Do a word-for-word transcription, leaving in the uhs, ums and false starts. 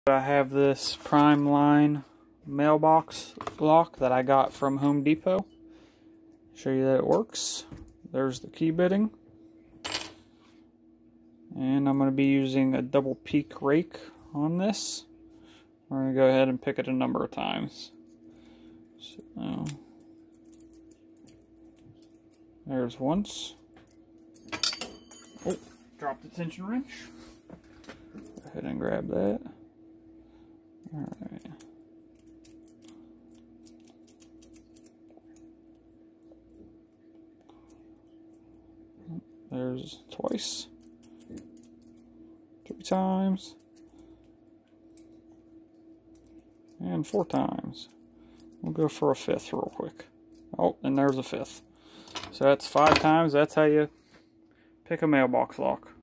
I have this prime line mailbox lock that I got from Home Depot. Show you that it works. There's the key bitting. And I'm going to be using a double peak rake on this. We're going to go ahead and pick it a number of times. So, there's once. Oh, dropped the tension wrench. Go ahead and grab that. Alright. There's twice. Three times. And four times. We'll go for a fifth real quick. Oh, and there's a fifth. So that's five times. That's how you pick a mailbox lock.